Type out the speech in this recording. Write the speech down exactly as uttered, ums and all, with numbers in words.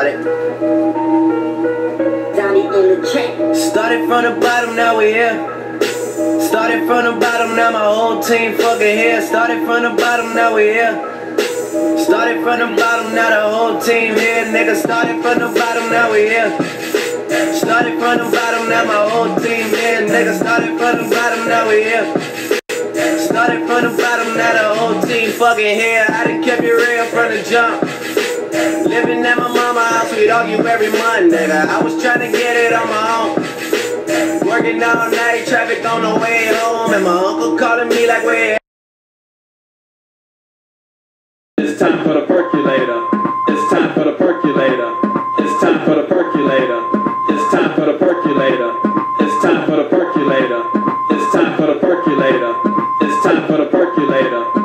started. Donnie on the track. Started from the bottom, now we here. Started from the bottom, now my whole team fucking here. Started from the bottom, now we here. Started from the bottom, now the whole team here. Nigga, started from the bottom, now we here. Started from the bottom, now my whole team here. Nigga, started from the bottom, now we here. Started from the bottom, now the whole team fucking here. I done kept it real from the jump. Living at my mama's house, we'd argue every month, nigga. I was trying to get it on my own. Working all night, traffic on the way home, and my uncle calling me like, where? It's time for the percolator. It's time for the percolator. It's time for the percolator. It's time for the percolator. It's time for the percolator. It's time for the percolator. It's time for the percolator.